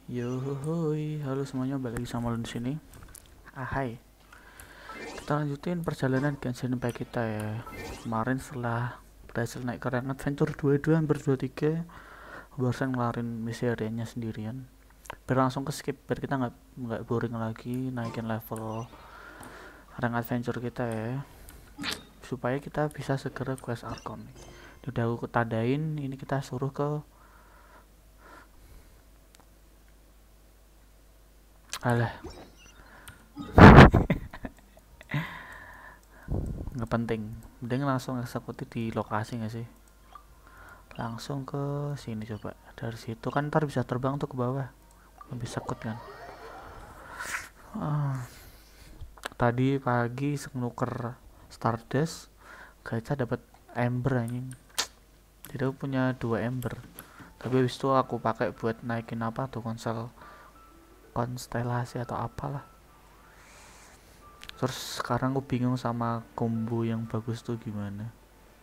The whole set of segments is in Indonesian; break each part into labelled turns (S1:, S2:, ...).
S1: Yohoy, halo semuanya, balik lagi sama lu di sini. Hai. Kita lanjutin perjalanan Genshin Impact kita ya. Kemarin setelah berhasil naik ke rank adventure 22 hampir 23, barusan ngelarin misi areanya sendirian. Biar langsung ke skip, biar kita nggak boring lagi naikin level rank adventure kita ya. Supaya kita bisa segera quest Archon. Udah aku tandain, ini kita suruh ke alah, nggak penting, mending langsung eksekusi di lokasi nggak sih, langsung ke sini. Coba dari situ kan ntar bisa terbang tuh ke bawah, lebih sekut kan. Tadi pagi nuker Stardust gacha dapat Ember anjing, jadi aku punya 2 Ember, tapi habis itu aku pakai buat naikin apa tuh, konstelasi atau apalah. Terus sekarang aku bingung sama combo yang bagus tuh gimana.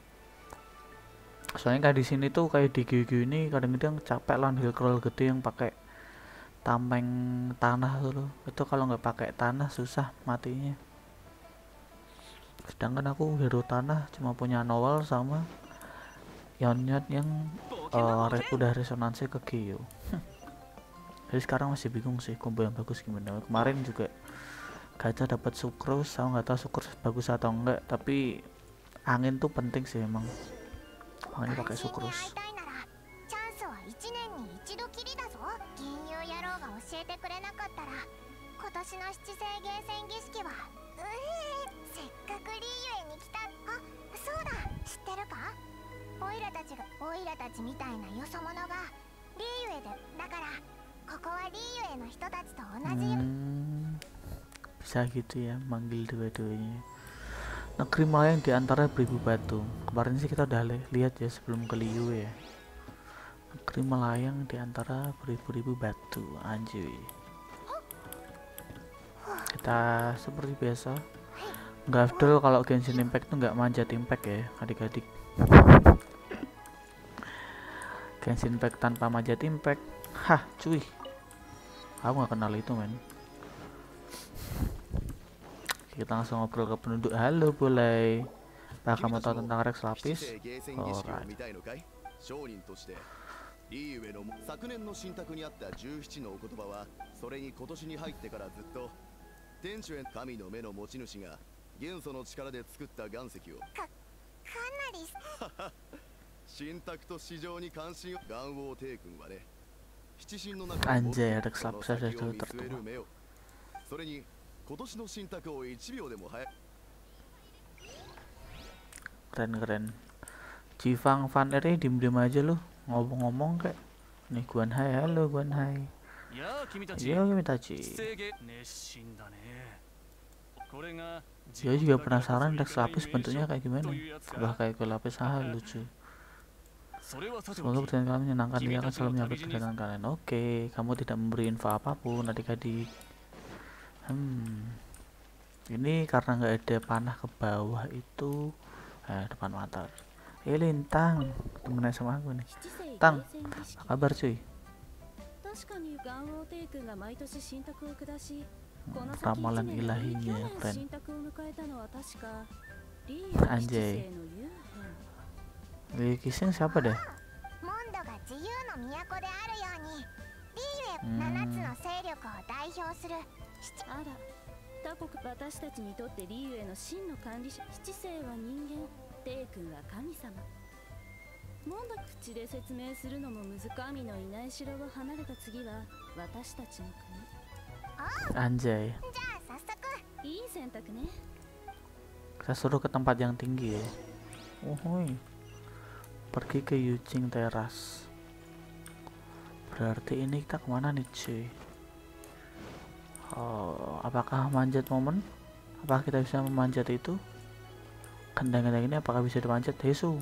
S1: Soalnya kayak di sini tuh kayak di GG ini kadang-kadang capek lawan heal crawl gede yang pakai tameng tanah tuh loh. Itu kalau nggak pakai tanah susah matinya. Sedangkan aku hero tanah cuma punya Noel sama Yonyot yang udah resonansi ke Geo. Jadi sekarang masih bingung sih combo yang bagus gimana. Kemarin juga gacha dapat Sukrus, saya nggak tahu Sukrus bagus atau enggak, tapi angin tuh penting sih emang. Makanya pakai Sukrus. bisa gitu ya manggil dua-duanya. Negeri melayang di antara beribu batu. Kemarin sih kita udah lihat ya sebelum ke Liu ya. Negeri melayang di antara beribu-ribu batu, anjir. Kita seperti biasa nggak afdol kalau Genshin Impact tuh nggak manjat impact ya adik-adik. Genshin Impact tanpa manjat impact, hah cuy, aku nggak kenal itu men. Kita langsung ngobrol ke penduduk. Halo, boleh. Apa kamu tahu tentang Rex Lapis? Alright.
S2: リーウェの昨年の信託にあった17のお言葉はそれに今年に入ってからずっと天主へ神の目の持ち主が元素の力で作った岩石をかなり信託と市場に関心を岩王帝君はね七神の中に
S1: Anjay, Rex Lapis ada jauh tertua.
S2: それに今年の信託を1秒でも早く
S1: Keren. Jifang Fan R diem-diem aja lu, ngomong-ngomong kayak nih. Guan Hai, halo Guan Hai. Yo Kimitachi. Dia juga penasaran Rex Lapis bentuknya kayak gimana. Udah kayak lapis, lucu. Semoga pertanyaan kalian menyenangkan, dia akan selalu menyambut kedatangan kalian. Oke, kamu tidak memberi info apapun adik-adik. Ini karena nggak ada panah ke bawah itu, depan mata. Lintang, temennya sama aku nih. Tang, apa kabar cuy? Ramalan ilahinya keren. Anjay. Kisah siapa deh? Anjay. Kita suruh ke tempat yang tinggi ya. Pergi ke Yuqing Teras. Berarti ini kita kemana nih cuy? Apakah manjat momen? Apakah kita bisa memanjat itu? Kendang-kendang ini apakah bisa dimanjat? Hesu.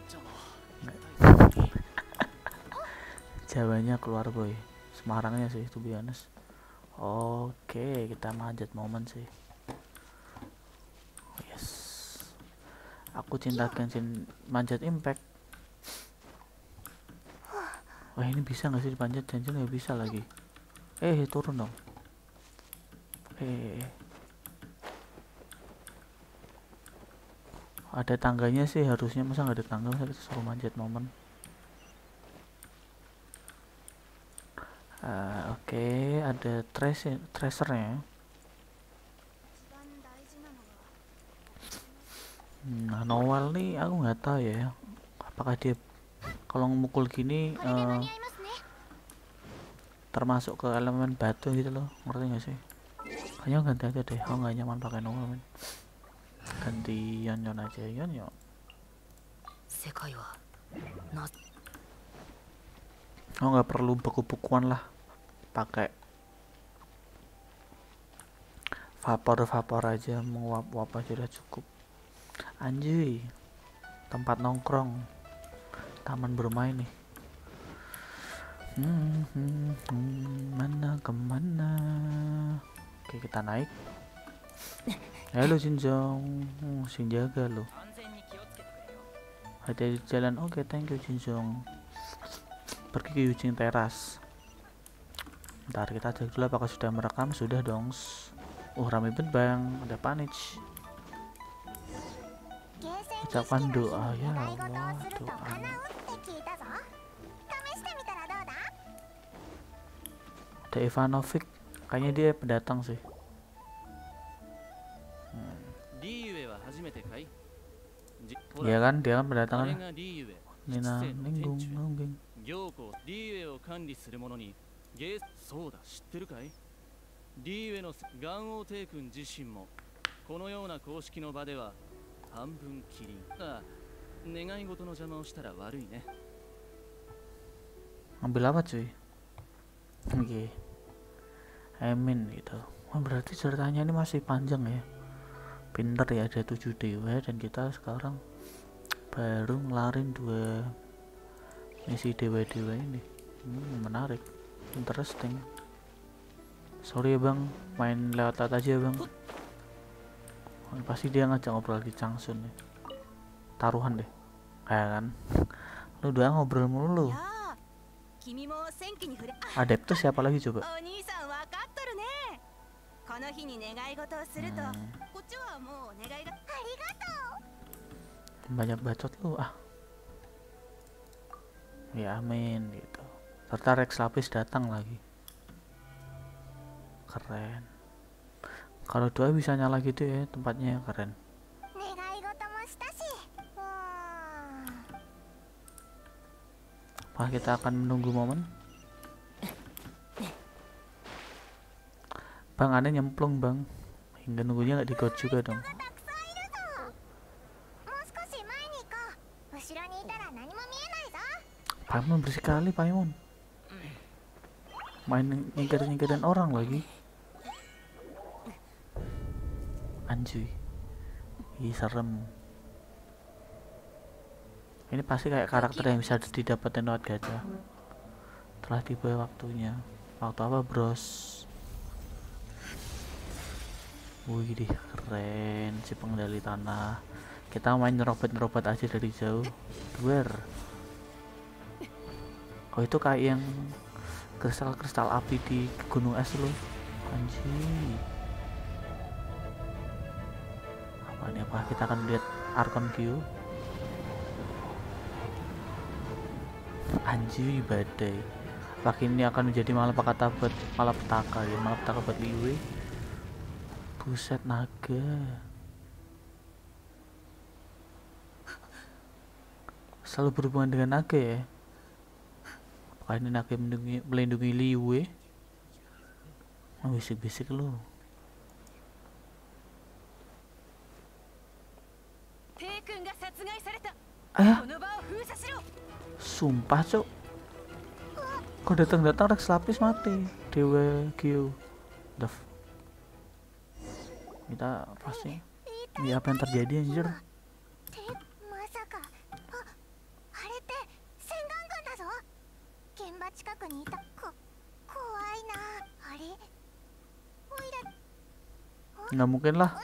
S1: Jawanya keluar boy. Semarangnya sih to be honest. Oke, kita manjat momen sih. Yes. Aku cinta Genshin manjat impact. Wah, ini bisa nggak sih dipanjat? Jangan nggak bisa lagi. Turun dong. Ada tangganya sih harusnya, masa nggak ada tangga, masa kita suruh manjat momen. Oke, ada tracernya. Nah, Noel nih aku nggak tahu ya, apakah dia kalau memukul gini termasuk ke elemen batu gitu loh, ngerti nggak sih? Kayaknya ganti aja deh, aku nggak nyaman pakai Noel men. Ganti Yon aja, Yon. Oh, nggak perlu beku-bekuan lah, pakai vapor aja, menguap aja udah cukup. Anjay, tempat nongkrong, taman bermain nih. Mana kemana? Oke, kita naik. Halo Jinjong, sing jaga lo. Hati-hati di jalan. Oke, thank you Jinjong. Pergi ke Yujing Teras. Ntar kita cek dulu apakah sudah merekam. Sudah dong. Rame banget bang, ada Panich. Ucapkan doa ya Allah, doa. Ada Ivanovic, kayaknya dia pendatang sih. Ya kan, dia kan pendatang kan. Nina Ninggung.
S3: リーウェのガンオーテイ君自身もこのような公式の場では半分キリンが願い事の邪魔をしたら悪いね。
S1: Ambil apa cuy? Oke. Amin gitu. Berarti ceritanya ini masih panjang ya. Pinter ya, ada 7 dewa dan kita sekarang baru ngelarin 2 misi dewa-dewa ini. Menarik, interesting. Sorry ya bang, main lewat-lewat aja bang. Pasti dia ngajak ngobrol di Changsun ya. Taruhan deh, kayak kan. Lu udah ngobrol mulu lu. Adeptus siapa lagi coba? Banyak bacot lu ah. Ya amin gitu. Serta Rex Lapis datang lagi. Keren. Kalau 2 bisa nyala gitu ya, tempatnya keren. Apa kita akan menunggu momen? Bang, aneh nyemplung bang. Hingga nunggunya nggak di-god juga dong. Paimon bersih kali Paimon. Main nyingkirin orang lagi. Anjay. Ih, serem. Ini pasti kayak karakter yang bisa didapetin lewat gacha. Telah tiba waktunya. Waktu apa bros? Wih deh, keren si pengendali tanah. Kita main nyerobot aja dari jauh. Duer. Oh itu kayak yang kristal api di gunung es loh. Anjir. Apa ini, apa kita akan lihat Archon Q? Anjir, badai. Apakah ini akan menjadi malapetaka buat Liwe? Buset, naga. Selalu berhubungan dengan naga ya. Apakah ini naga melindungi Liwe? Bisik-bisik lu. Sumpah cok. Kok datang Rex Lapis mati. Dewa Gyo. Kita pasti. Ya apa yang terjadi anjir? Nggak mungkin lah.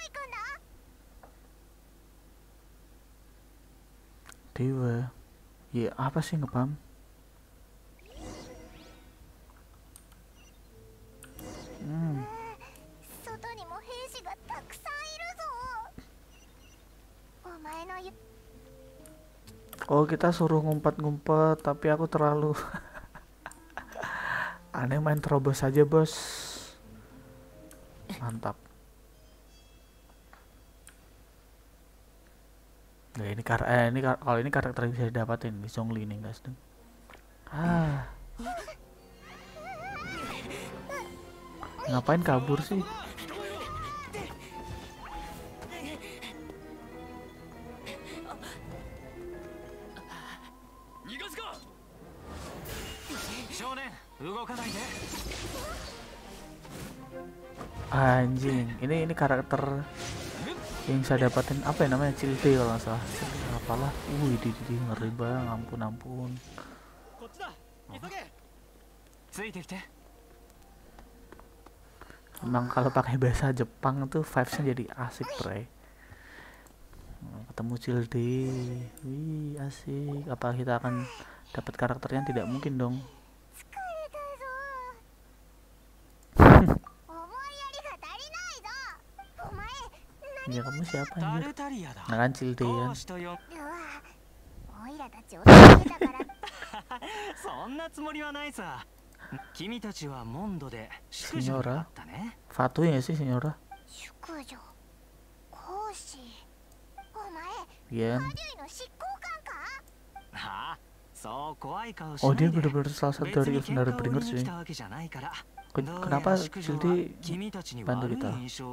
S1: Dewa. Ya apa sih ngepam? Oh, kita suruh ngumpet-ngumpet, tapi aku terlalu aneh, main terobos saja, bos. Mantap. Nah, kalau ini karakter yang bisa didapatin di Zhongli nih, guys. Ngapain kabur sih? Anjing, ini karakter yang saya dapatin apa ya namanya, Cilde kalau nggak salah. Apalah, di ngeri bang, ampun. Emang kalau pakai bahasa Jepang tuh vibesnya jadi asik, bre. Ketemu Cilde, wih asik. Apa kita akan dapat karakternya? Tidak mungkin dong. Ya kamu siapa anjir? Nah kan Cilde kan. Senyora Fatu ya sih, Senyora Yen. Oh, dia benar-benar salah satu dari Bringers sih. Kenapa Cilde bantu kita,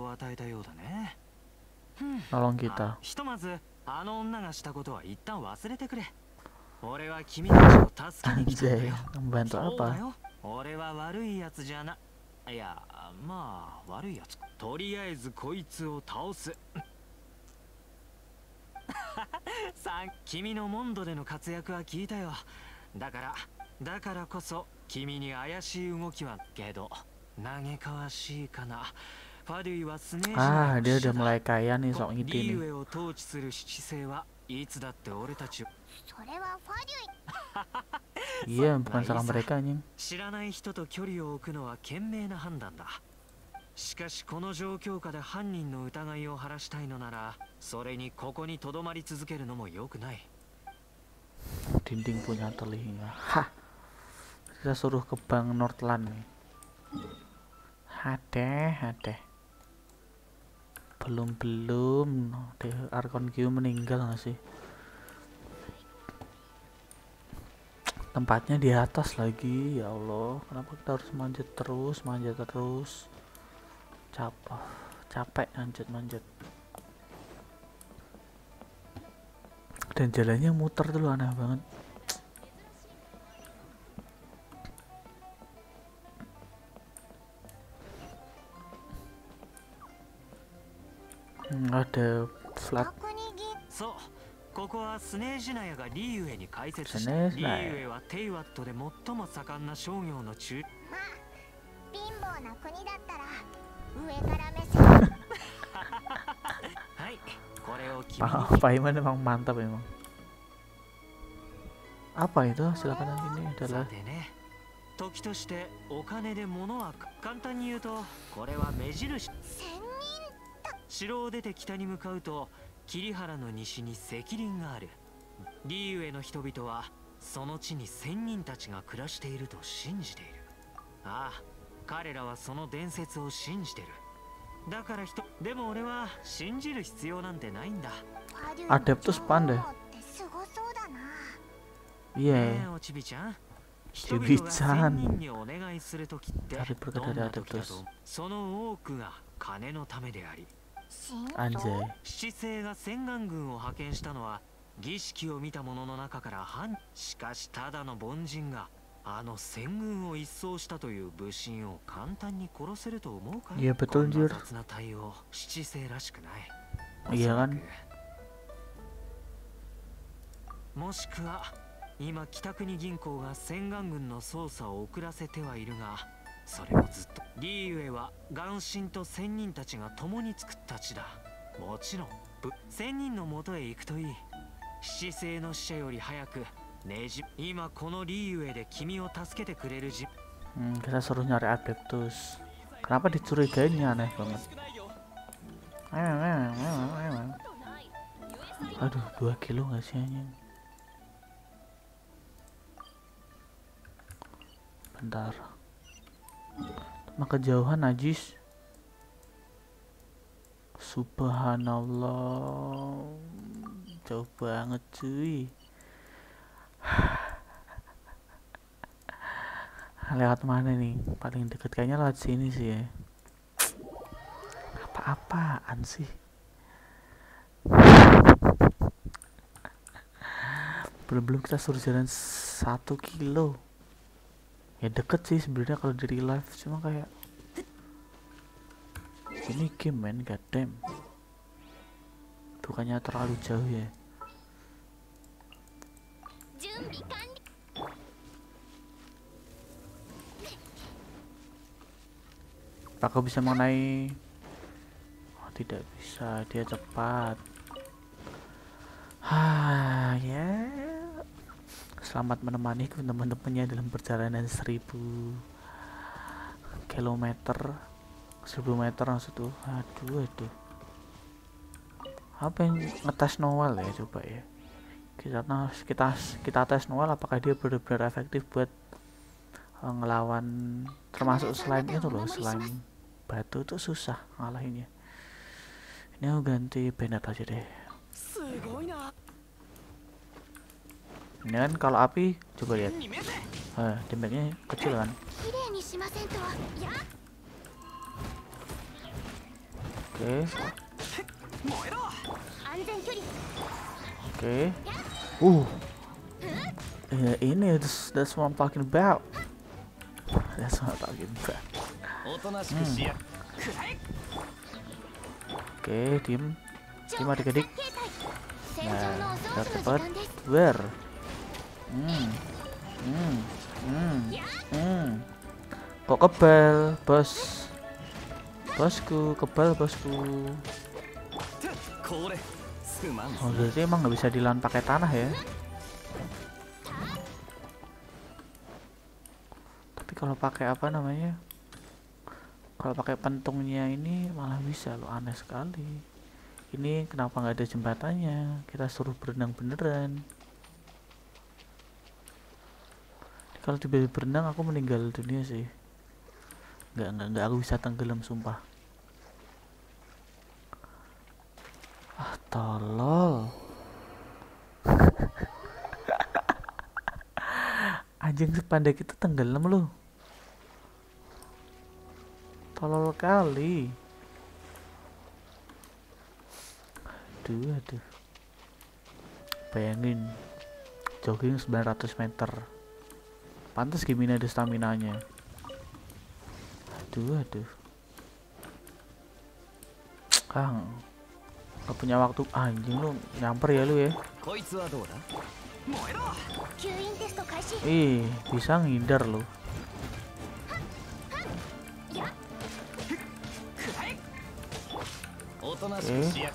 S1: nolong kita? Anjay, membantu apa? Dia udah mulai kaya nih, sok ngide nih. Iya, bukan salah mereka anjing. Dinding punya telinga. Hah. Kita suruh ke Bank Northland nih. Hadeh. Belum. Arkon Q meninggal nggak sih? Tempatnya di atas lagi, ya Allah. Kenapa kita harus manjat terus? Capek manjat. Dan jalannya muter tuh, aneh banget. Ada flat. Pak Iman emang mantap emang. Apa itu? Silakan, ini adalah Adeptus Panda. Iya. Chibi-chan. Cari berkat dari Adeptus. Anjay. Iya betul, Jur. Iya kan? Kita suruh nyari Adeptus. Kenapa dicurigain ya, aneh banget. Aduh, 2 kilo nggak sih anjing? bentar. Maka kejauhan najis. Subhanallah, jauh banget cuy. Lewat mana nih? Paling deket kayaknya lewat sini sih ya. Apa-apaan sih? Belum kita suruh jalan 1 kilo. Ya deket sih sebenarnya kalau dari live, cuma kayak ini game man, goddamn. Bukannya terlalu jauh ya. Apakah bisa mengenai? Oh, tidak bisa, dia cepat. Ya. Selamat menemani teman-temannya dalam perjalanan 1000 kilometer, 1000 meter maksud tuh. Aduh. Apa yang ngetes Noel ya, coba ya. Kita tes Noel apakah dia benar-benar efektif buat ngelawan, termasuk slime itu loh. Slime batu tuh susah ngalahinnya. Ini aku ganti Bennett aja deh. Ini kan kalau api, coba lihat. Damage-nya kecil kan. Oke. Ini that's what I'm talking about. That's what I'm talking about. Oke, diem adik-adik. Nah, biar cepat. Kok kebal, bos? Bosku, kebal bosku. Oh, berarti emang nggak bisa dilawan pakai tanah ya? Tapi kalau pakai apa namanya? Kalau pakai pentungnya ini malah bisa loh, aneh sekali. Ini kenapa nggak ada jembatannya? Kita suruh berenang beneran. Kalau tiba-tiba berenang aku meninggal dunia sih. Nggak aku bisa tenggelam sumpah. Tolol. Anjing sepandai itu tenggelam loh. Tolol kali. Aduh. Bayangin jogging 900 meter. Pantas gimana ada staminanya. Aduh. Kang, gak punya waktu. Anjing lu nyamper ya lu ya. Ih, bisa ngindar lu. Oke.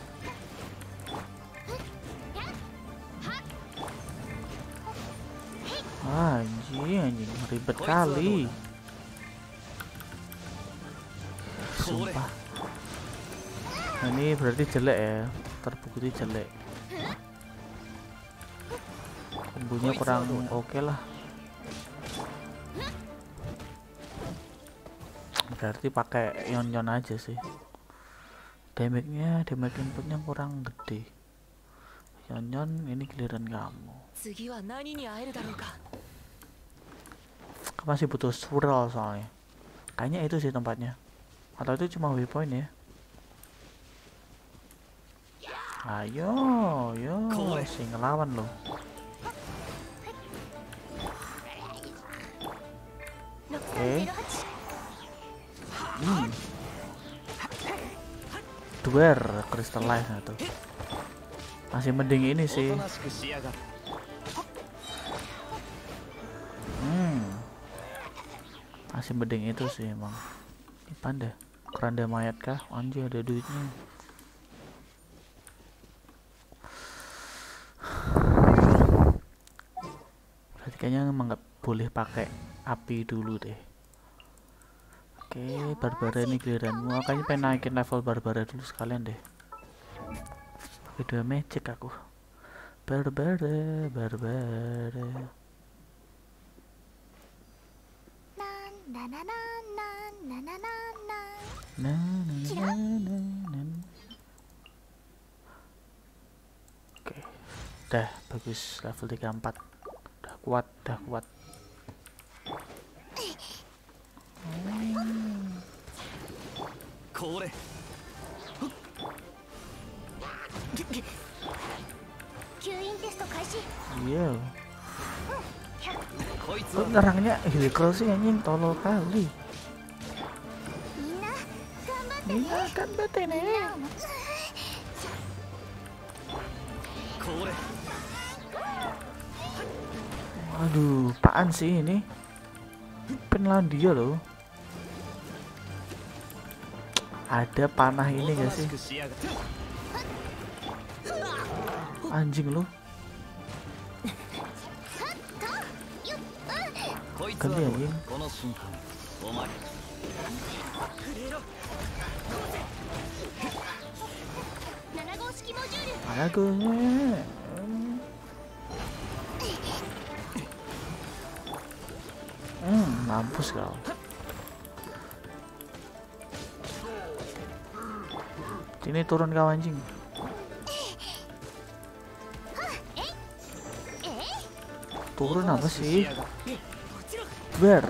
S1: Anjing ribet kali. Sumpah. Nah, ini berarti jelek ya, terbukti jelek. Kombonya kurang oke lah. Berarti pakai yon aja sih. Damage inputnya kurang gede. Yon ini giliran kamu. Masih butuh swirl soalnya. Kayaknya itu sih tempatnya. Atau itu cuma waypoint ya. Ayo, si ngelawan lo. Oke. Duer crystallize tuh. Masih mending ini sih. Masih mending itu sih emang. Ini panda. Keranda mayat kah? Anjir ada duitnya. Berarti kayaknya emang nggak boleh pakai api dulu deh. Oke, Barbara ini giliranmu. Kayaknya pengen naikin level Barbara dulu sekalian deh. Pakai 2 magic aku. Barbara. Oke, udah bagus, level 34. Udah kuat, udah kuat. Iya. Lu nyerangnya Hillcrow sih anjing, tolol kali. Iya kan bete nih. Aduh, apaan sih ini? Finlandia loh. Ada panah ini gak sih? Anjing lu. Ganti anjing. Mana gue? Mampus kau. Sini turun kau anjing. Turun apa sih? Ber.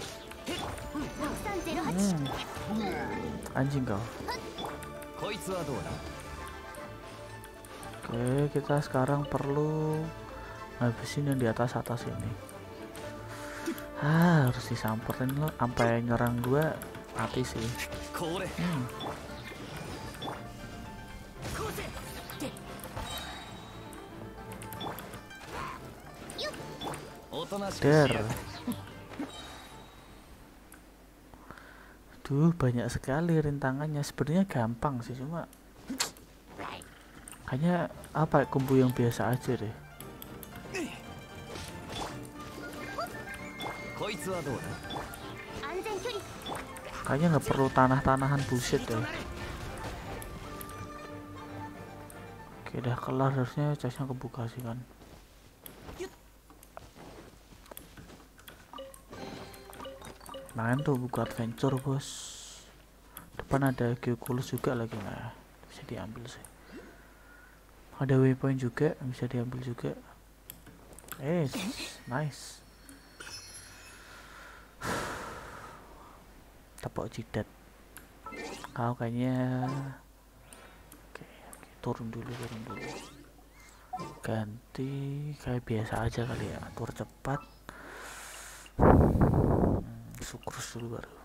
S1: Anjing kau. Oke, kita sekarang perlu ngabisin yang di atas ini. Harus disamperin lo, sampai nyerang dua mati sih. Der. Duh, banyak sekali rintangannya. Sebenarnya gampang sih, cuma kayaknya apa kumpu yang biasa aja deh. Kayaknya nggak perlu tanah-tanahan bullshit deh. Oke, udah kelar, harusnya chestnya kebuka sih kan. Main tuh buka adventure bos. Depan ada Geoculus juga lagi, nah bisa diambil sih. Ada waypoint juga bisa diambil juga. Nice. Tepok jidat. Kau kayaknya oke, turun dulu. Ganti kayak biasa aja kali ya, tur cepat. Sukrus dulu baru.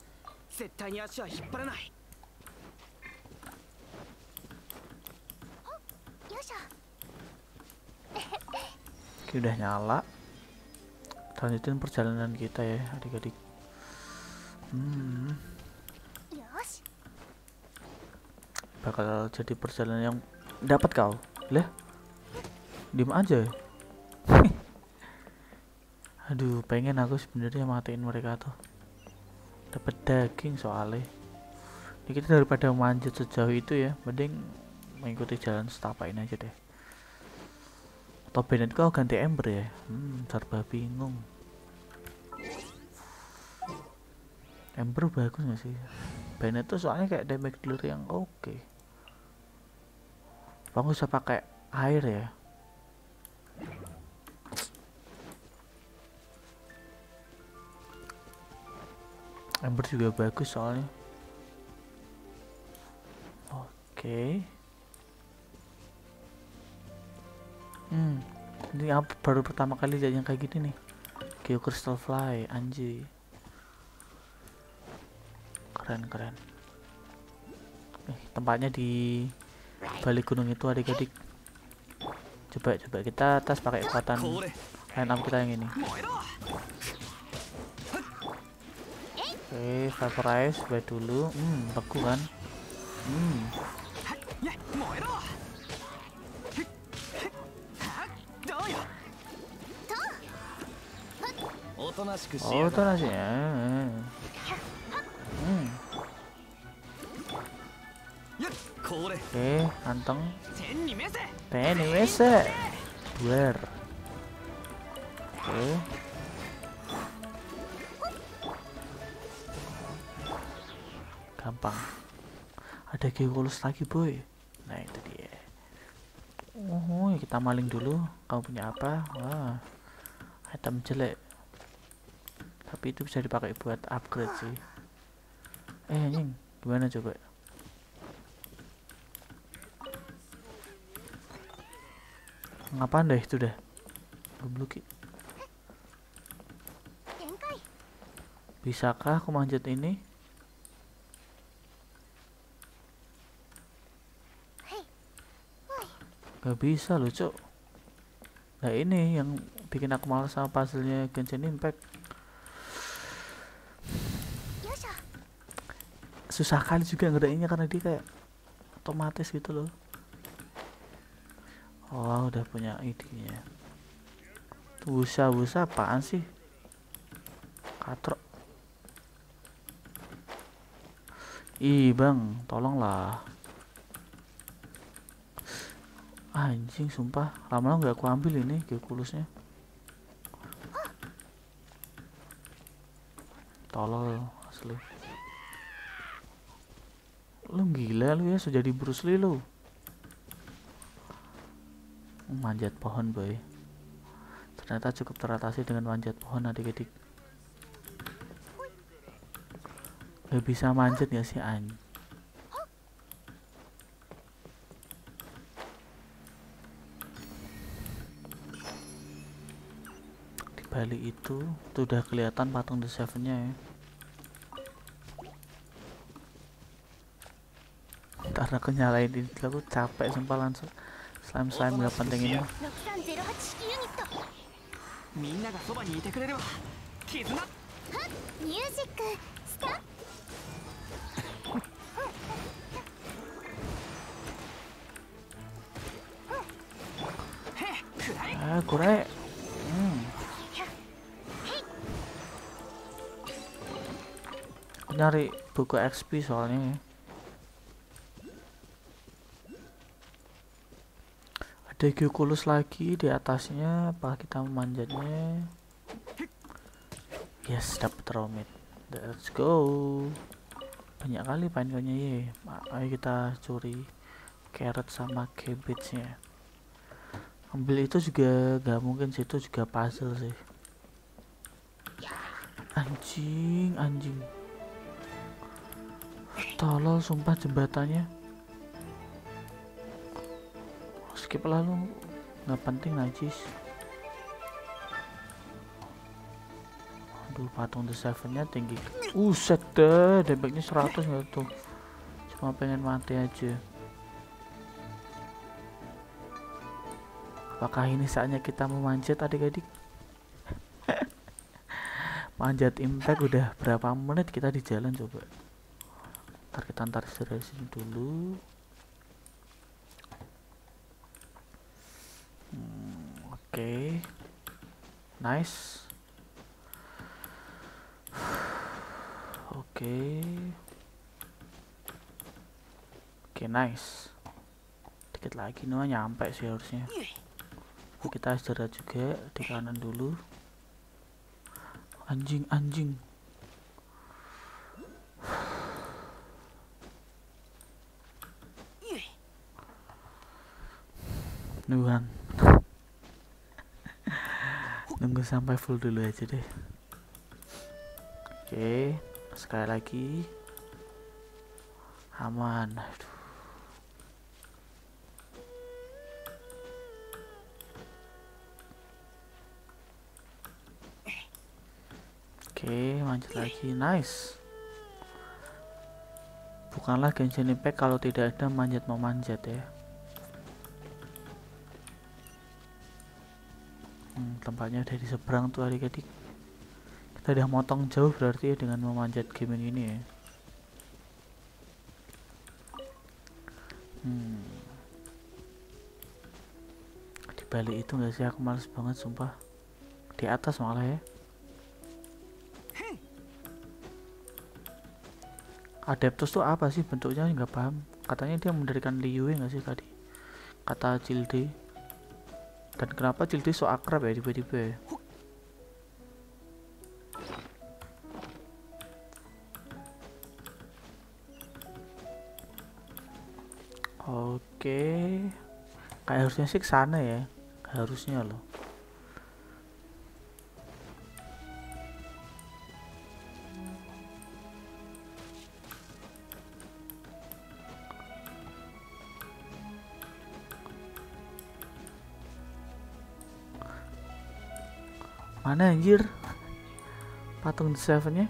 S1: Oke, udah nyala. Lanjutin perjalanan kita ya adik-adik. Bakal jadi perjalanan yang dapat kau. Lah, diem aja. Aduh, pengen aku sebenarnya matiin mereka tuh. Dapat daging soalnya. Ini kita daripada manjat sejauh itu ya, mending mengikuti jalan setapak ini aja deh. Atau Bennett kau ganti Ember ya? Serba bingung. Ember bagus gak sih? Bennett tuh soalnya kayak damage dealer yang oke. Bang bisa pakai air ya. Ember juga bagus soalnya. Oke. Ini baru pertama kali lihat yang kayak gini nih. Geo Crystal Fly, anjir. Keren. Tempatnya di balik gunung itu adik-adik. Coba kita tes pakai kekuatan line up kita yang ini. Oke, vaporize buat dulu. Beku kan. Oh, itu nasinya. Oke, anteng. Teni wese. Duer. Oke. gampang. Ada Geoculus lagi boy. Nah itu dia. Oh kita maling dulu. Kamu punya apa? Wah, item jelek, tapi itu bisa dipakai buat upgrade sih. Anjing, gimana coba? Ngapain dah itu dah? Goblok. Bisakah aku manjat ini? Gak bisa loh cok. Nah ini yang bikin aku malas sama puzzle-nya Genshin Impact. Susah kali juga ngerainnya karena dia kayak otomatis gitu loh. Oh udah punya idenya. Busa apaan sih? Katrok. Ih bang, tolonglah. Anjing sumpah, lama-lama nggak aku ambil ini Geoculusnya. Tolol asli. Lu gila lu ya, sudah di Bruce Lee lu. Manjat pohon boy. Ternyata cukup teratasi dengan manjat pohon adik-adik. Gak bisa manjat gak sih anjing? Balik itu udah kelihatan patung The Seven-nya ya. Karena aku nyalain ini aku capek sumpah langsung. Slime gak penting ini. Kurek. Nyari buku XP soalnya. Ada Geoculus lagi di atasnya. Apa kita memanjatnya? Yes, dapat romit. Let's go. Banyak kali panjangnya ya. Ayo kita curi carrot sama cabbage-nya. Ambil itu juga gak mungkin sih, itu juga puzzle sih. Anjing. Tolol sumpah jembatannya. Skip lalu, nggak penting najis. Aduh patung The Seven-nya tinggi. Set deh, damage-nya 100 nggak tuh. Cuma pengen mati aja. Apakah ini saatnya kita memanjat adik-adik? Manjat Impact udah berapa menit kita di jalan coba. Ntar kita istirahat sini dulu. Oke. Nice. Oke, nice. Dikit lagi nih nyampe sih harusnya. Kita istirahat juga di kanan dulu. Anjing. Nuhan. Nunggu sampai full dulu aja deh. Oke, sekali lagi. Aman. Oke, manjat lagi. Nice. Bukanlah Genshin Impact kalau tidak ada manjat ya. Tempatnya ada di seberang tuh adik-adik. Kita udah motong jauh berarti ya dengan memanjat gaming ini ya. Di balik itu nggak sih, aku males banget sumpah. Di atas malah ya. Adeptus tuh apa sih bentuknya, nggak paham. Katanya dia mendirikan Liyue nggak sih tadi, kata Cilde. Dan kenapa Cilde so akrab ya tiba-tiba ya? Oke, kayak harusnya sih kesana ya, harusnya loh. Mana anjir patung Seven-nya?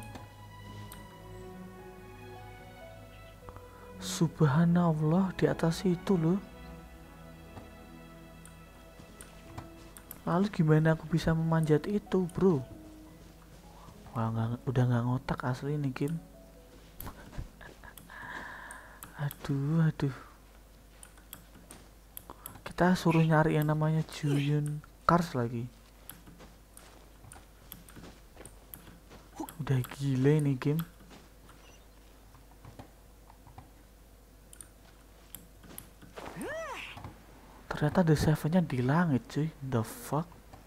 S1: Subhanallah, di atas itu loh. Lalu gimana aku bisa memanjat itu, bro? Wah, udah nggak ngotak asli nih game. Aduh. Kita suruh nyari yang namanya Juyun Cars lagi. Udah gila ini game. Ternyata The Seven-nya di langit cuy. The fuck.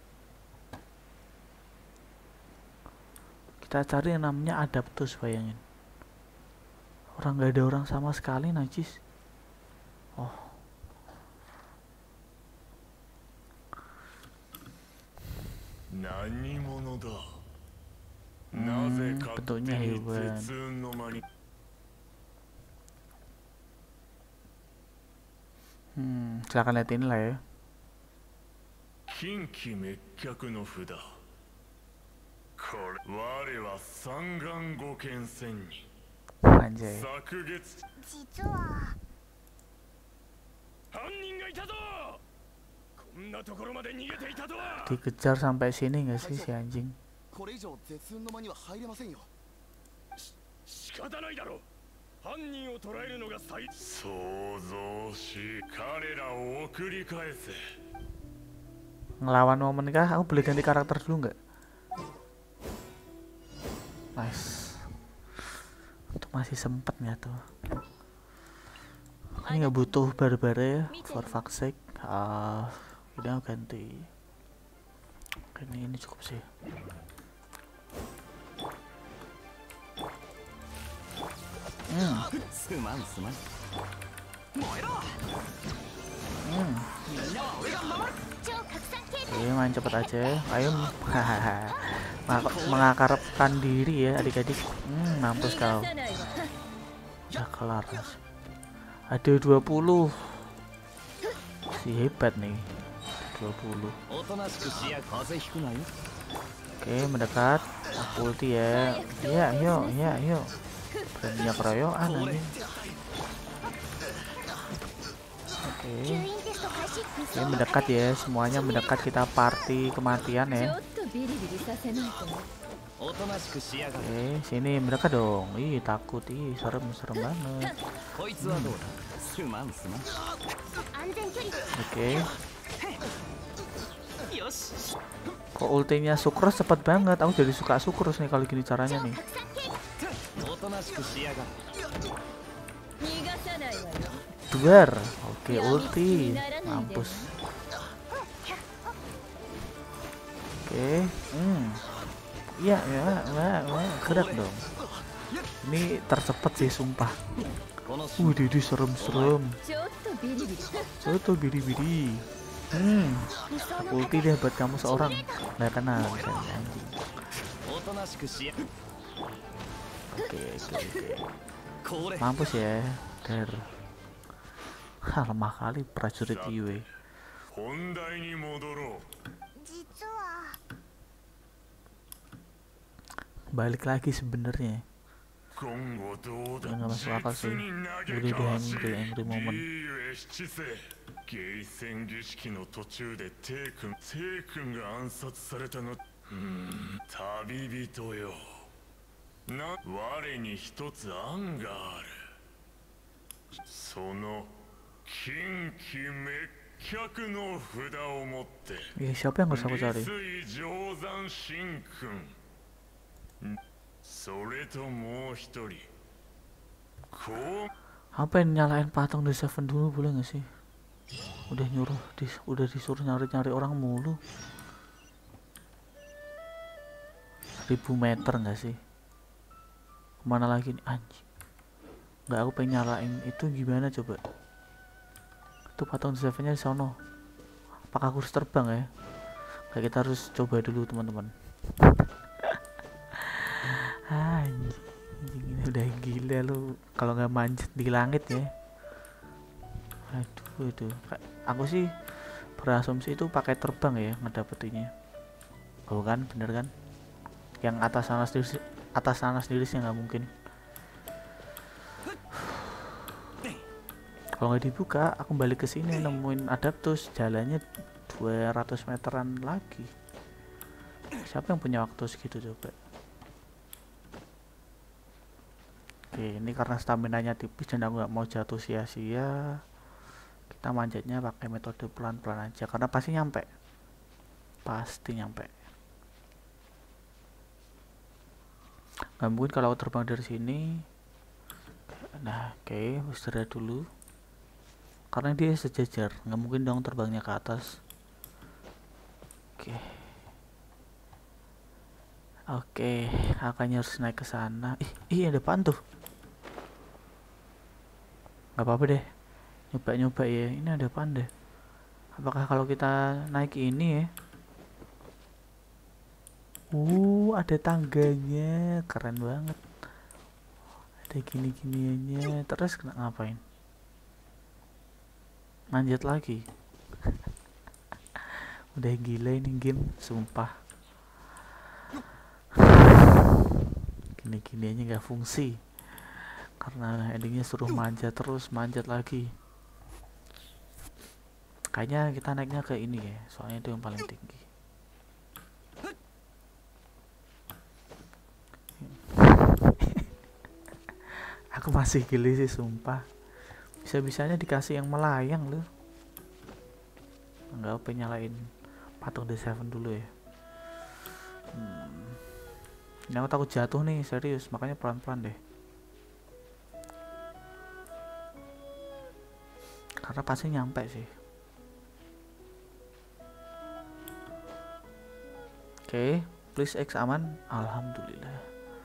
S1: Kita cari yang namanya Adaptus, bayangin. Orang gak ada orang sama sekali, najis. Oh. Bentuknya hewan. Silakan lihat ini lah ya. Anjay. Dikejar sampai sini nggak sih si anjing? Ngelawan momen kah? Aku boleh ganti karakter dulu nggak? Nice. Untuk masih sempet nggak tuh? Ini nggak butuh barbara ya, for fuck's sake. Udah ganti. Ini cukup sih. Oke, main cepet aja. Ayo. Mengakarapkan diri ya adik-adik. Mampus kau. Udah kelar. Ada 20. Si hebat nih. 20. Oke, mendekat. Aku ulti ya. Ya, yuk. Beraninya keroyokan nanti. Oke, mendekat ya. Semuanya mendekat, kita party kematian ya. Oke, sini mendekat dong. Ih, takut. Ih, serem banget. Oke. Kok ultinya Sucrose cepet banget. Aku jadi suka Sucrose nih kalau gini caranya nih. Duar. Oke, ulti. Mampus. Oke. Iya, gerak dong. Ini tercepat sih sumpah. Di serem. Coto biri. Aku ulti deh buat kamu seorang. Nggak kenal anjing. Oke. Mampus ya. Der. Lemah kali prajurit Yue. Balik lagi sebenarnya. Nggak masuk akal sih. Udah di angry moment. Ya, siapa yang harus aku cari? Apa yang nyalain patung The Seven dulu boleh nggak sih? Udah disuruh nyari orang mulu. 1000 meter nggak sih? Kemana lagi nih anjing? Nggak, aku pengen nyalain itu gimana coba? Tuh patung Seven-nya di sono. Apakah aku harus terbang ya? Nah, kita harus coba dulu teman-teman. Anjing, ini udah gila lu kalau nggak manjat di langit ya. Aduh itu, aku sih berasumsi itu pakai terbang ya ngedapetinnya. Oh kan, bener kan? Yang atas sana sendiri sih nggak mungkin. Kalau nggak dibuka, aku balik ke sini nemuin Adaptus, jalannya 200 meteran lagi. Siapa yang punya waktu segitu coba? Oke, ini karena stamina-nya tipis dan aku nggak mau jatuh sia-sia. Kita manjatnya pakai metode pelan-pelan aja karena pasti nyampe. Pasti nyampe. Nggak mungkin kalau aku terbang dari sini. Nah, oke, istirahat dulu. Karena dia sejajar, nggak mungkin dong terbangnya ke atas. Oke, akannya harus naik ke sana. Ih, ada apaan tuh? Nggak apa-apa deh, nyoba ya. Ini ada apaan deh? Apakah kalau kita naik ini ya? Ada tangganya, keren banget. Ada gini-giniannya. Terus kena ngapain? Manjat lagi. Udah gila ini game, sumpah. Gini-giniannya nggak fungsi. Karena endingnya suruh manjat terus, manjat lagi. Kayaknya kita naiknya ke ini ya, soalnya itu yang paling tinggi. Aku masih geli sih sumpah. Bisa-bisanya dikasih yang melayang loh. Enggak apa nyalain patung The Seven dulu ya. Ini aku takut jatuh nih, serius, makanya pelan-pelan deh. Karena pasti nyampe sih. Oke, please X aman. Alhamdulillah.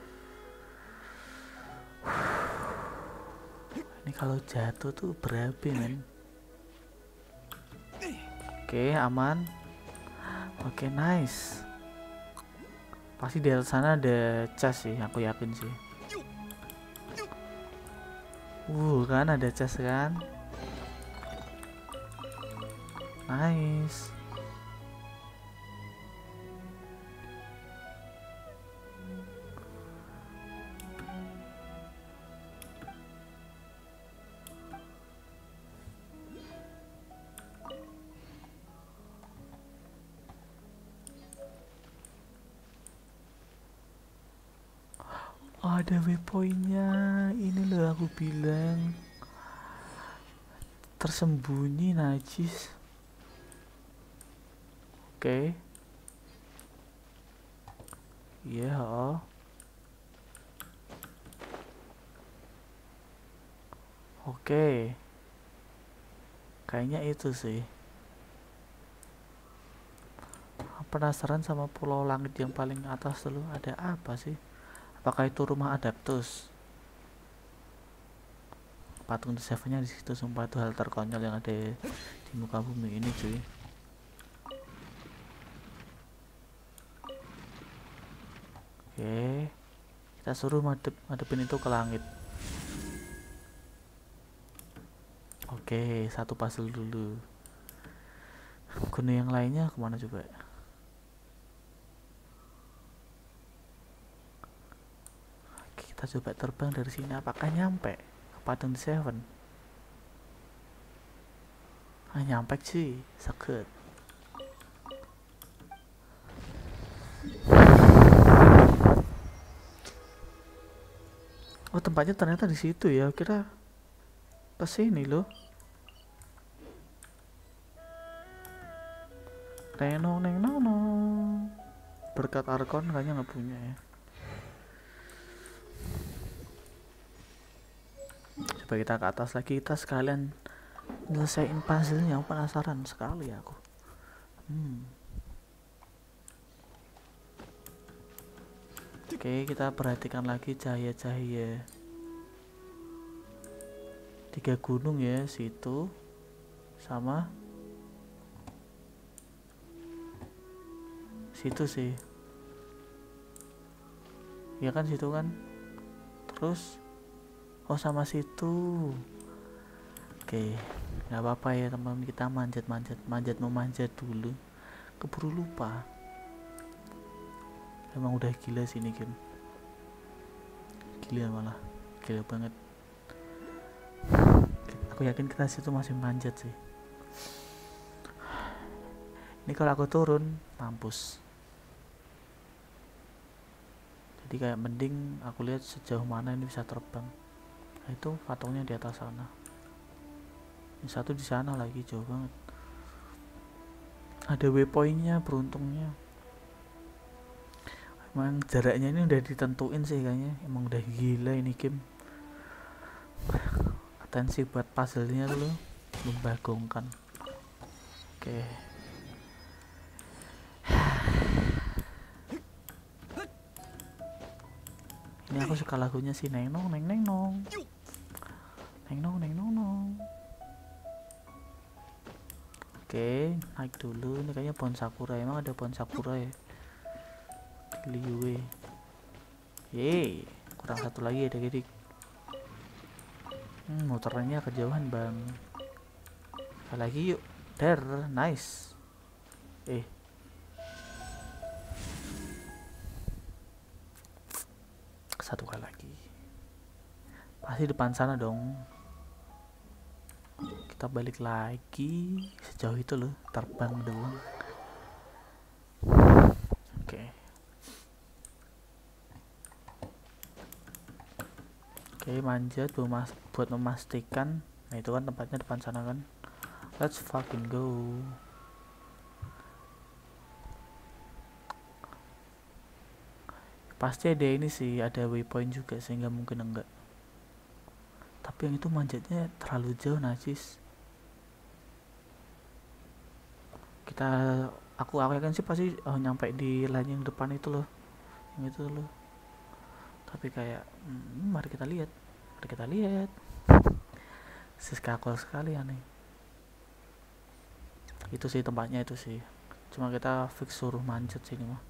S1: Ini kalau jatuh tuh berabe men. Oke, aman. Oke, nice. Pasti di atas sana ada chest sih, aku yakin sih. Kan ada chest kan. Nice. Ada waypointnya. Ini loh aku bilang tersembunyi najis. Oke. Iya, Oke. Kayaknya itu sih. Penasaran sama pulau langit yang paling atas dulu, ada apa sih? Apakah itu rumah Adaptus? Patung The Seven-nya di situ, sumpah itu hal terkonyol yang ada di muka bumi ini cuy. Oke, kita suruh madepin itu ke langit. Oke, satu puzzle dulu. Gunung yang lainnya kemana coba? Oke, kita coba terbang dari sini. Apakah nyampe ke patung The Seven? Nyampe sih, sakit. Oh, tempatnya ternyata di situ ya. Kira ke sini loh. Neng. Berkat Arkon kayaknya nggak punya ya. Coba kita ke atas lagi, kita sekalian nyelesain puzzle-nya. Aku penasaran sekali aku. Oke, kita perhatikan lagi cahaya-cahaya. 3 gunung ya, situ, sama situ sih. Ya kan situ kan. Terus oh sama situ. Oke, nggak apa-apa ya teman-teman, kita memanjat dulu. Keburu lupa. Emang udah gila sih ini game. Gila malah, gila banget. Aku yakin kita situ masih manjat sih. Ini kalau aku turun, mampus. Jadi kayak mending aku lihat sejauh mana ini bisa terbang. Nah, itu patungnya di atas sana. Ini satu di sana lagi, jauh banget. Ada waypointnya beruntungnya. Emang jaraknya ini udah ditentuin sih kayaknya. Emang udah gila ini game. Atensi buat puzzle-nya tuh membagongkan. Oke. Ini aku suka lagunya sih, neng nong neng neng nong neng nong neng nong nong. Oke, naik dulu. Ini kayaknya pohon sakura. Emang ada pohon sakura ya? Liue. Yeay, kurang satu lagi ya dik. Muternya kejauhan bang. Lagi yuk. Der, nice. Satu kali lagi. Pasti depan sana dong. Kita balik lagi. Sejauh itu loh, terbang doang. Oke. Oke, manjat buat memastikan. Nah itu kan tempatnya depan sana kan. Let's fucking go. Pasti ada ini sih, ada waypoint juga sehingga mungkin enggak. Tapi yang itu manjatnya terlalu jauh najis. Aku yakin sih pasti nyampe di line yang depan itu loh. Yang itu loh. Tapi kayak mari kita lihat. Siskakol sekali aneh. Itu sih tempatnya itu sih. Cuma kita fix suruh manjat sini mah.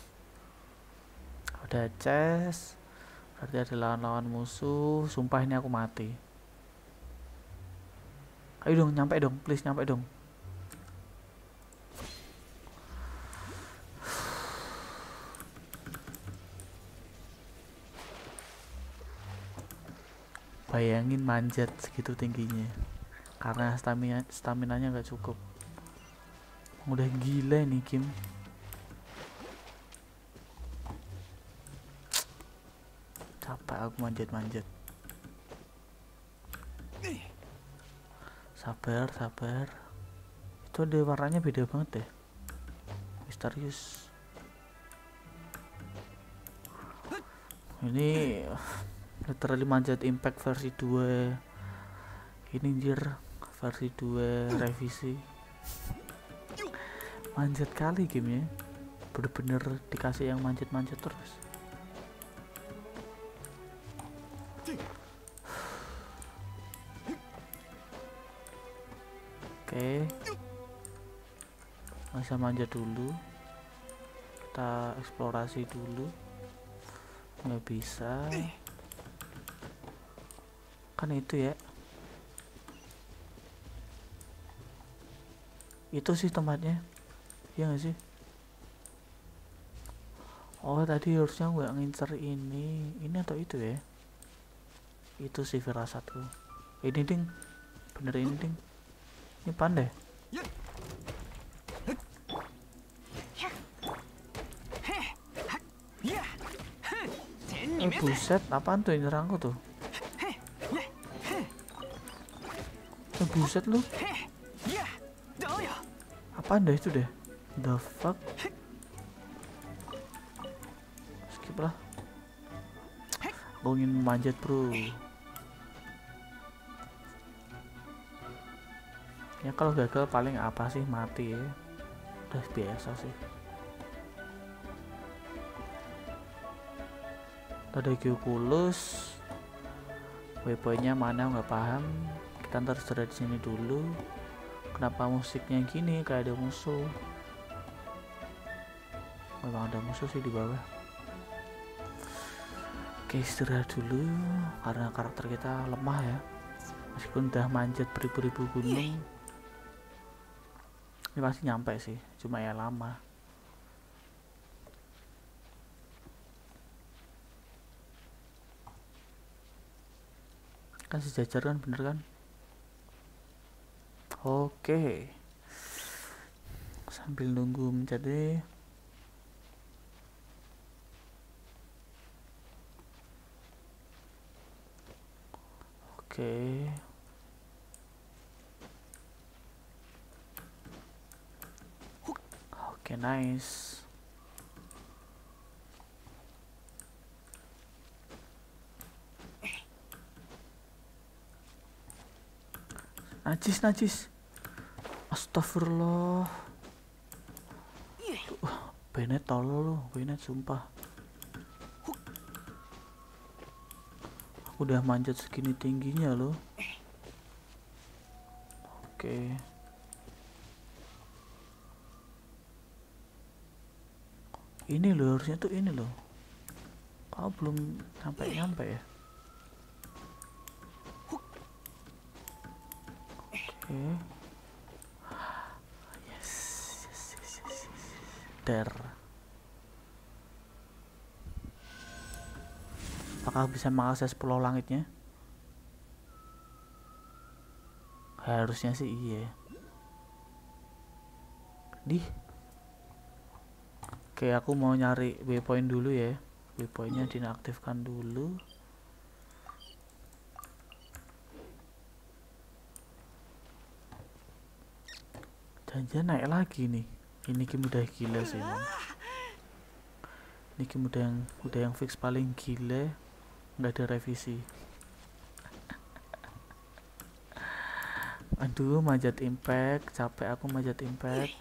S1: Ada chest, berarti ada lawan-lawan musuh. Sumpah ini aku mati. Ayo dong, nyampe dong, please nyampe dong. Bayangin manjat segitu tingginya, karena staminanya nggak cukup. Udah gila nih game. Capek aku manjat. Sabar. Itu ada warnanya beda banget deh. Misterius. Ini literally manjat impact versi 2. Ini anjir versi 2 revisi. Manjat kali gamenya. Bener-bener dikasih yang manjat terus. Oke, bisa manjat dulu. Kita eksplorasi dulu. Nggak bisa. Kan itu ya. Itu sih tempatnya. Iya nggak sih? Oh tadi harusnya nggak ngincer ini atau itu ya? Itu sih firasatku. Ini ding, bener ini ding. Ini pandai. Buset, apaan tuh yang nyerangku tuh? Buset lu. Apaan dah itu deh? The fuck? Skip lah. Gue ingin manjat bro. Ya kalau gagal paling apa sih, mati ya. Udah biasa sih. Ada Geoculus. Waypointnya mana nggak paham. Kita ntar sudah di sini dulu. Kenapa musiknya gini kayak ada musuh? Memang ada musuh sih di bawah. Oke, istirahat dulu karena karakter kita lemah ya. Meskipun udah manjat beribu-ribu gunung, ini pasti nyampe sih, cuma ya lama. Kan sejajar kan, bener kan? Oke, sambil nunggu menjadi oke. Oke, nice. Najis. Astagfirullah. Bennett tolol lu, Bennett sumpah. Aku udah manjat segini tingginya loh. Oke. Ini loh, harusnya tuh ini loh. Kau belum nyampe ya? Oke. Yes. Der. Apakah bisa mengakses pulau langitnya? Harusnya sih iya. Oke, aku mau nyari waypoint dulu ya. Waypointnya dinaktifkan dulu. Jangan naik lagi nih. Ini game udah gila sih, man. Ini game udah yang fix paling gila, nggak ada revisi. Aduh, manjat impact, capek aku manjat impact.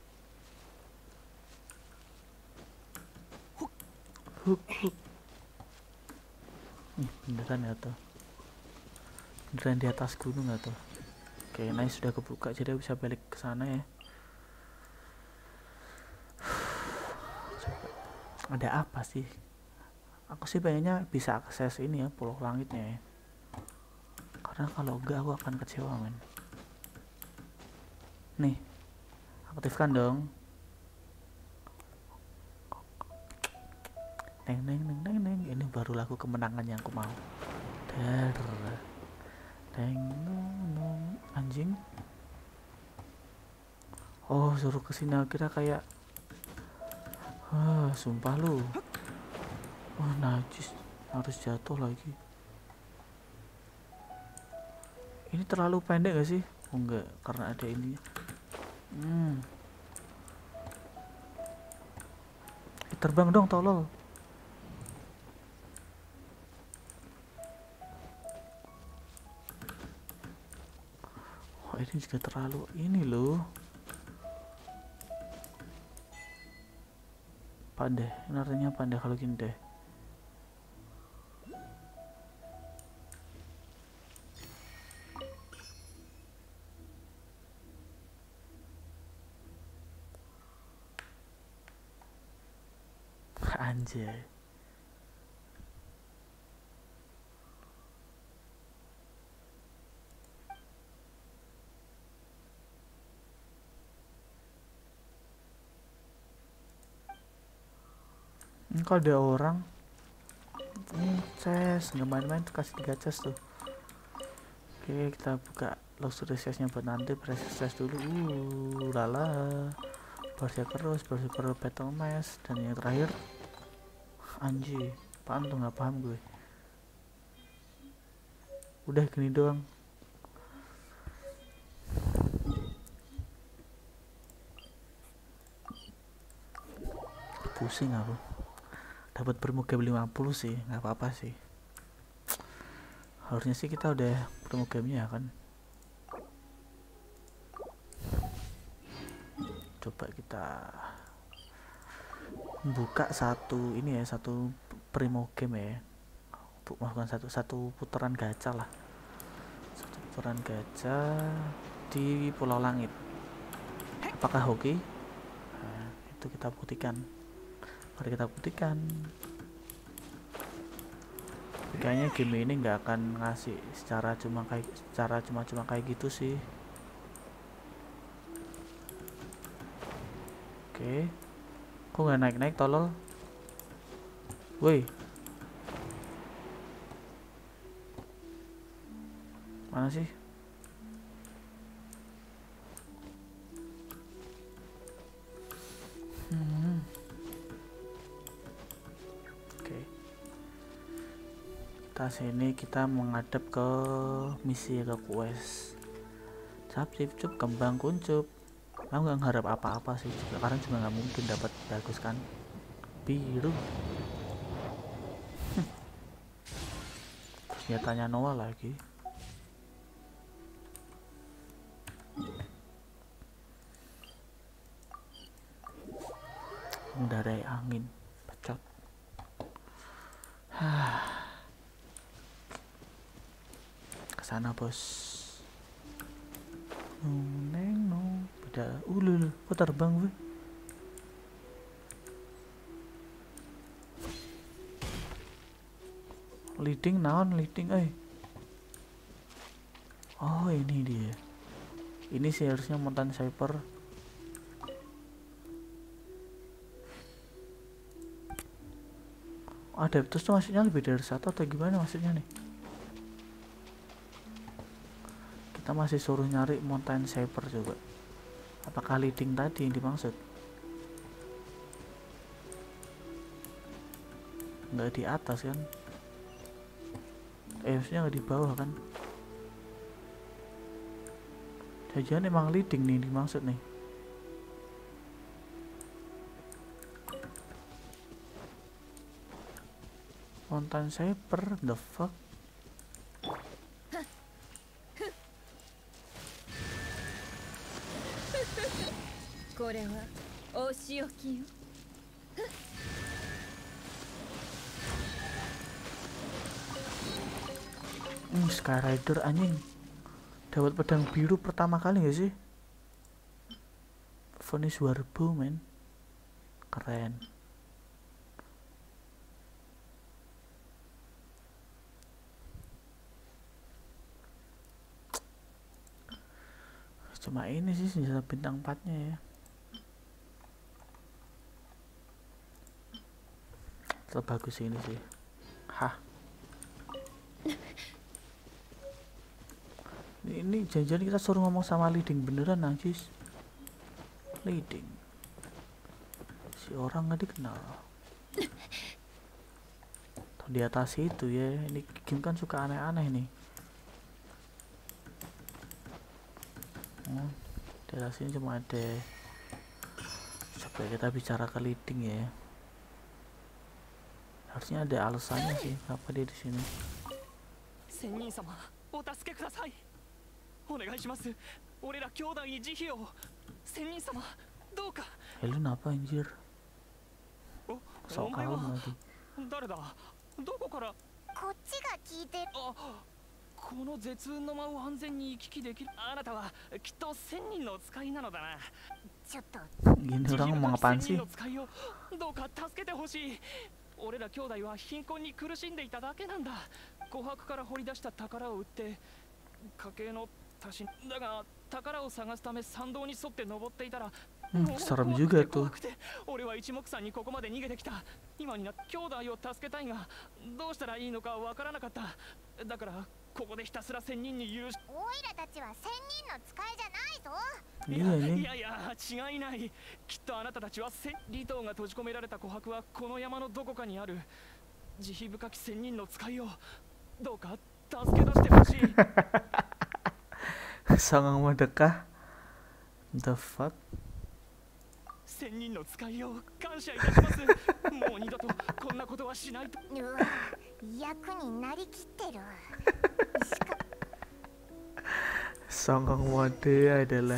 S1: Hook. Beneran ya tuh. Beneran di atas gunung gak tuh? Oke, nice, sudah kebuka, jadi aku bisa balik ke sana ya. Ada apa sih? Aku sih pengennya bisa akses ini ya, pulau langitnya ya. Karena kalau enggak aku akan kecewa, men. Nih, aktifkan dong. Neng. Ini baru lagu kemenangan yang aku mau. Anjing. Oh, suruh kesini kira kayak sumpah lu. Oh, najis, harus jatuh lagi. Ini terlalu pendek gak sih? Oh enggak, karena ada ini. Terbang dong, tolol. Oh, ini juga terlalu ini loh. Pandai, ini artinya pandai kalau gini deh. Anjay. Kalau ada orang chest, nggak main-main tuh, kasih 3 chest tuh. Oke, kita buka luxury chestnya buat nanti. Press chest dulu. Lala, berserker battle mask, dan yang terakhir anjir, apaan tuh, nggak paham gue. Udah gini doang. Pusing aku. Dapat bermugam 50 sih, nggak apa-apa sih. Harusnya sih kita udah bermugamnya kan. Coba kita buka satu ini ya, satu primo game ya. Bukan satu putaran gacha lah. Satu putaran gacha. di Pulau Langit. Apakah hoki? Nah, itu kita buktikan. Mari kita buktikan. Kayaknya game ini nggak akan ngasih secara cuma-cuma kayak gitu sih. Oke. Kok nggak naik-naik tolol? Woi. Mana sih? Oke. Kita sini kita menghadap ke misi, ke quest. Cap cip cup kembang kuncup. Aku nggak ngarep apa-apa sih, karena juga nggak mungkin dapat bagus kan. Biru. Ya tanya Noah lagi. Mendarai angin, pecot. Kesana bos. Neng no, beda. Lulu, kok terbang gue? Leading naon leading, Oh ini dia. Ini sih harusnya Mountain Sniper. Adeptus tuh maksudnya lebih dari satu atau gimana maksudnya nih? Kita masih suruh nyari Mountain Sniper coba. Apakah leading tadi yang dimaksud? Nggak di atas kan? Maksudnya nggak di bawah kan? Jajan emang leading nih dimaksud nih. Mountain Sniper, the fuck? Skyrider anjing. Dapat pedang biru pertama kali gak sih? Vonis Warbow men. Keren. Cuma ini sih senjata bintang 4 nya ya. Terbagus ini sih. Hah. Ini jangan-jangan kita suruh ngomong sama leading beneran najis. Leading. Si orang nggak dikenal. Tuh di atas itu ya. Ini game kan suka aneh-aneh nih. Di atas ini cuma ada. Coba kita bicara ke leading ya. Harusnya ada alasannya sih kenapa dia di sini. Lu kenapa anjir? Sok kalem lagi.
S3: この絶運の間を安全に行き来できるあなたはきっと1000人の使いなのだな。ちょっと
S1: Gini orang ngomong apaan sih?
S3: どうか助けてほしい。俺ら兄弟は貧困に苦しんでいただけなんだ。琥珀から掘り出した宝を売って家計の足しだが宝を探すため山道に沿って登っていたら
S1: serem juga tuh.
S3: 俺は一目散にここまで逃げてきた。今になって兄弟を助けたいがどうしたらいいのかわからなかった。だからここでひたすら1000人に許し。
S4: オイラたちは1000人の使いじゃないぞ。
S3: いやいや違いない。きっとあなたたちはリトーが閉じ込められた琥珀はこの山のどこかにある。慈悲深き1000人の使いをどうか助け出してほしい。
S1: Sangat mendekah. The fuck?
S4: 1000人の使いを感謝いたします。もう二度とこんなことはしないと。役になりきってる。
S1: Songong mode adalah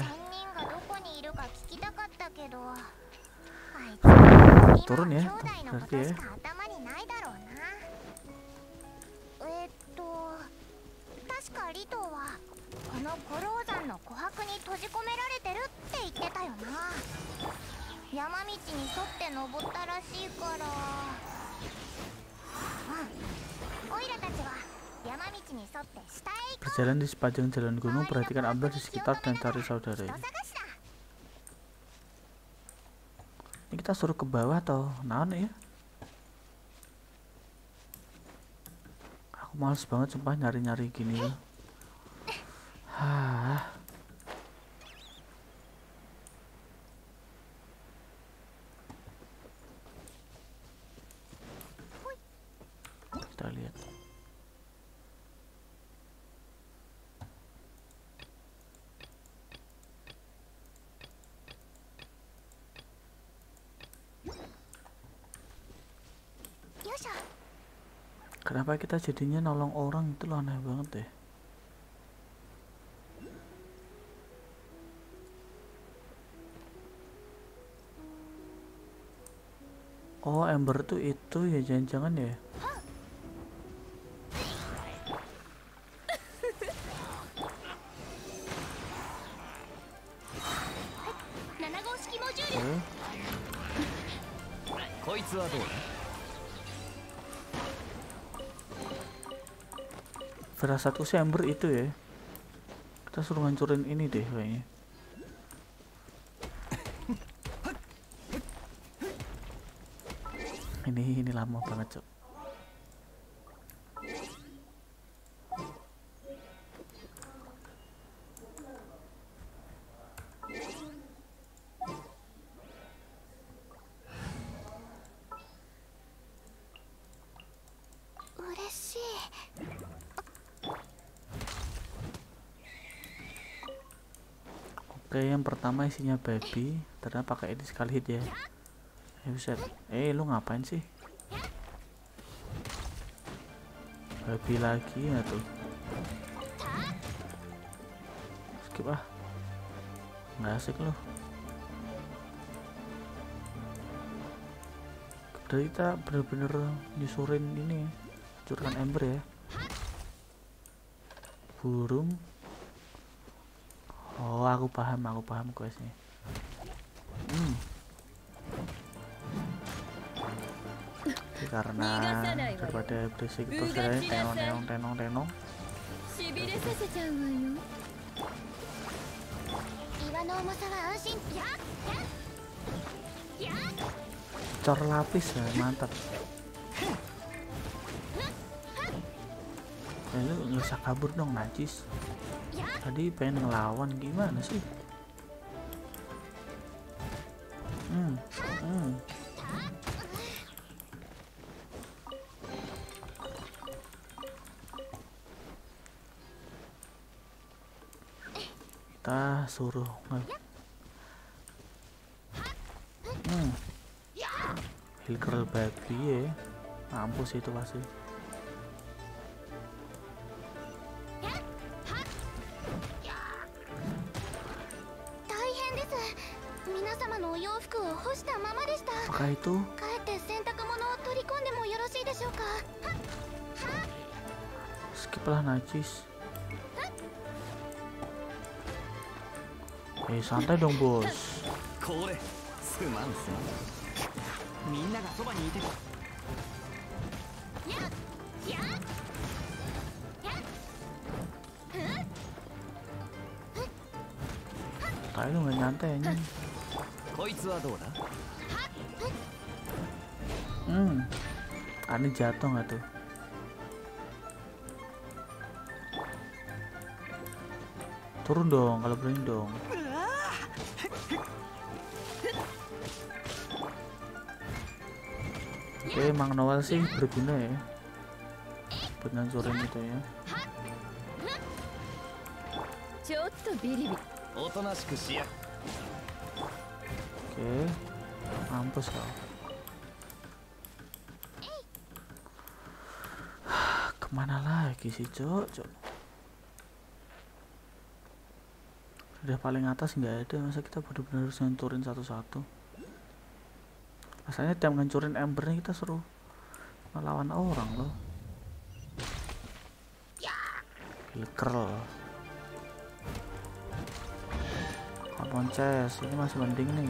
S1: turun ya, berarti ya.
S4: この五郎山の琥珀に閉じ込められてるって言ってたよな。山道に沿って登ったらしいから。オイラたちは山道に沿って下へ行こう。
S1: Berjalan di sepanjang jalan gunung, perhatikan Amber di sekitar dan cari saudaranya. Ini kita suruh ke bawah atau naon ya? Aku males banget sumpah nyari-nyari gini loh. Kita lihat. Kenapa kita jadinya nolong orang, itu loh aneh banget deh. Oh, Ember tuh itu ya, jangan-jangan ya. Firasatku sih Ember itu ya. Kita suruh ngancurin ini deh kayaknya. Ini lama banget, Cok. Oke, yang pertama isinya baby, ternyata pakai ini sekali hit ya. Buset. Lu ngapain sih? Baby lagi ya tuh. Skip ah. Nggak asik loh. Dari kita bener-bener nyusurin ini, curkan Ember ya. Burung. Oh, aku paham questnya. Karena daripada berisik terus ya, tenong. Cor lapis ya, mantap. Lu nggak usah kabur dong, najis. Tadi pengen ngelawan gimana sih? Kita suruh Hill Girl baby ya. Mampus itu pasti. Apakah itu? Skip lah, najis. Santai dong bos. Kayak lu nggak nyantai aja. Ani jatuh nggak tuh? Turun dong kalau berani dong. Oke, Mang Noel sih berguna ya buat ngancurin itu ya. Oke, mampus kau. Kemana lagi sih, Cok? Udah paling atas nggak ada, masa kita benar-benar harus ngancurin satu-satu. Rasanya tiap ngancurin Embernya kita suruh melawan orang loh. Girl. Ponces, ini masih mending nih.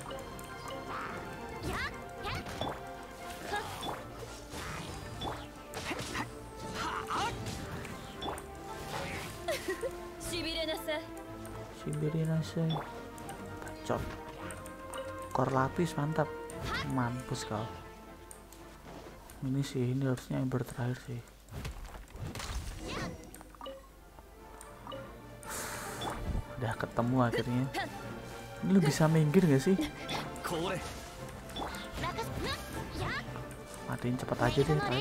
S1: Shibirinase. Bacot. Kor lapis mantap. Mampus kau. Ini sih, ini harusnya yang terakhir sih. Udah ketemu akhirnya. Ini lu bisa minggir gak sih? Matiin cepet aja deh, tai.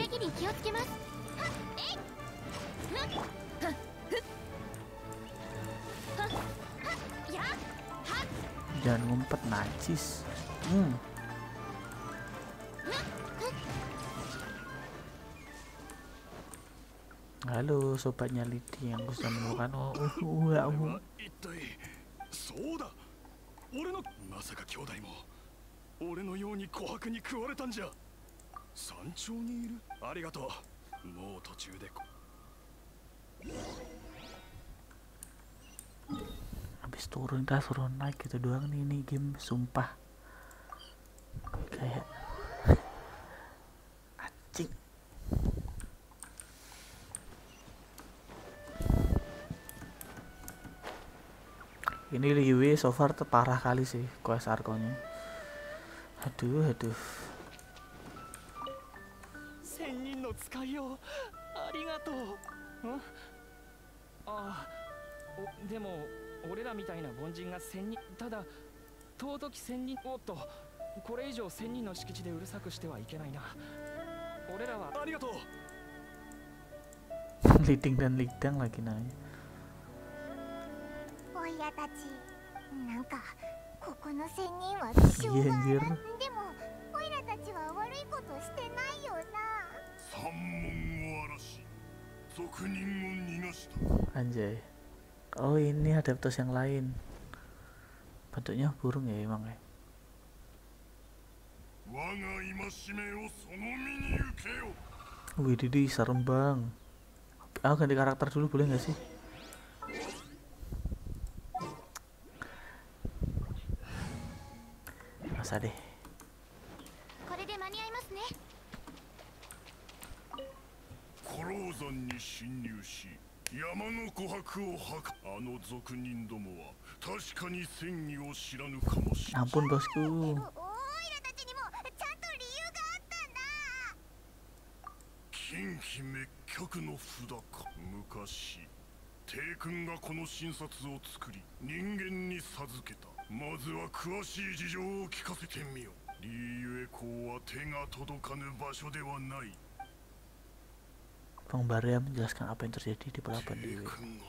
S1: Jangan ngumpet, najis. Halo sobatnya Lidi yang sudah menemukan habis turun dah suruh naik gitu doang nih, ini game sumpah kayak anjing. Ini Liwe so far parah kali sih quest arkonya. Aduh.
S3: 1000人の使いよありがとう。ああ、でも俺らみたいな凡人が1000人、ただ尊き1000人、おっと、これ以上1000人の敷地でうるさくしてはいけないな。俺らはありがとう。
S1: Liding dan lidang lagi nanya.
S4: おいらたちなんかここの仙人は気性が荒い。でもおいらたちは悪いことしてないよな。
S5: 三門を荒らし賊人を逃がした。
S1: Anjay. Oh ini adaptasi yang lain. Bentuknya burung ya emang ya.
S5: 我が戒めをその身に受けよ。
S1: Wih Didi serem bang. Aku ganti karakter dulu boleh nggak sih? Masa deh.
S4: これで間に合いますね。
S5: 古老山に侵入し山の琥珀を吐く。あの賊人どもは確かに戦意を知らぬかもしれない。
S1: Ampun bosku.
S4: おいらたちにもちゃんと理由があったんだ。
S5: 近畿滅却の札か。昔帝君がこの新札を作り人間に授けた。まずは詳しい事情を聞かせてみよ。リーユエ港は手が届かぬ場所ではない。
S1: Pengbaria menjelaskan apa yang terjadi di pelabuhan Liwe.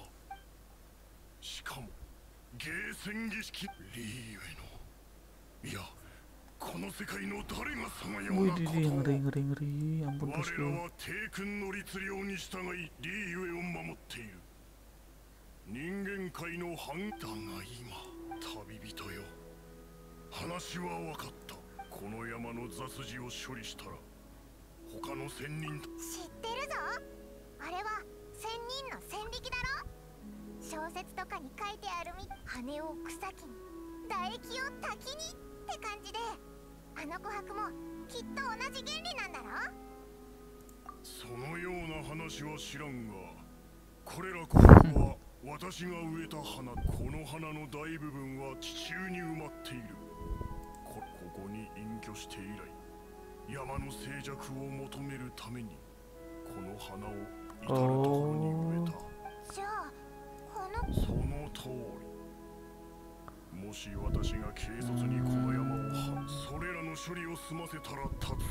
S5: しかもゲーセン儀式リーユエのいやこの世界の誰がさまよう
S1: Wih
S5: なこと
S1: Didi
S5: を
S1: ngeri. Ampun
S5: 我ら
S1: bosku.
S5: は帝君の律令に従いリーユエを守っている。人間界の反だが今旅人よ話は分かった。この山の雑事を処理したら他の仙人と
S4: 知ってるぞ。あれは仙人の戦力だろ。小説とかに書いてある羽を草木に唾液を滝にって感じで、あの琥珀もきっと同じ原理なんだろ。
S5: そのような話は知らんが、これら琥珀は私が植えた花。この花の大部分は地中に埋まっている。ここに隠居して以来、山の静寂を求めるためにこの花を至る所に植えた。
S4: じゃあこの
S5: その通り。もし私が警察にこの山をそれらの処理を済ませたら立つ。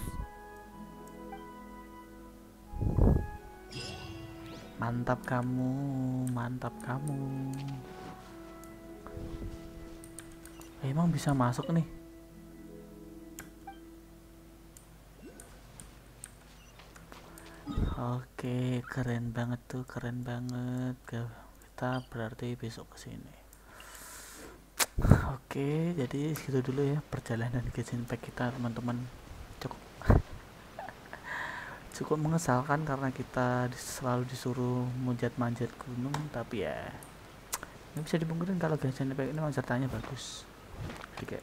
S1: Mantap kamu, mantap kamu. Emang bisa masuk nih? Oke, keren banget tuh, keren banget. Kita berarti besok kesini. Oke, jadi segitu dulu ya perjalanan Genshin Impact kita teman-teman. Cukup mengesalkan karena kita selalu disuruh manjat-manjat gunung, tapi ya Nggak bisa dipungkirin kalau Genshin Impact ini memang ceritanya bagus. Jadi kayak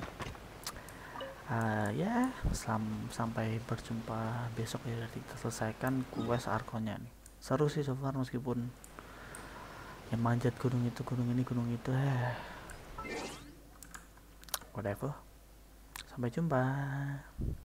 S1: ya sampai berjumpa besok ya. Kita selesaikan quest Arkonnya nih. Seru sih so far, meskipun yang manjat gunung itu, gunung ini, gunung itu, whatever. Sampai jumpa.